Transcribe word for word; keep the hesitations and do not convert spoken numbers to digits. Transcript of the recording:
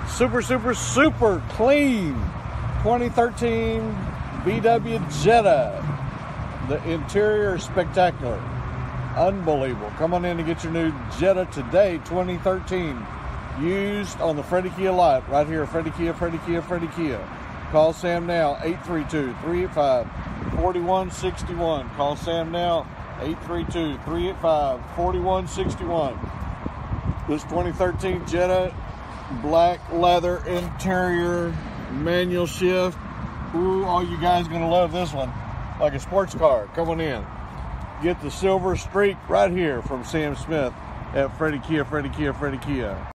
super, super, super clean twenty thirteen V W Jetta. The interior is spectacular. Unbelievable. Come on in and get your new Jetta today, twenty thirteen. Used on the Fredy Kia lot right here. Fredy Kia, Fredy Kia, Fredy Kia. Call Sam now, eight three two, three eight five, four one six one. Call Sam now, eight three two, three eight five, four one six one. This twenty thirteen Jetta, black leather interior, manual shift. Ooh, all you guys gonna love this one. Like a sports car. Come on in. Get the silver streak right here from Sam Smith at Fredy Kia, Fredy Kia, Fredy Kia.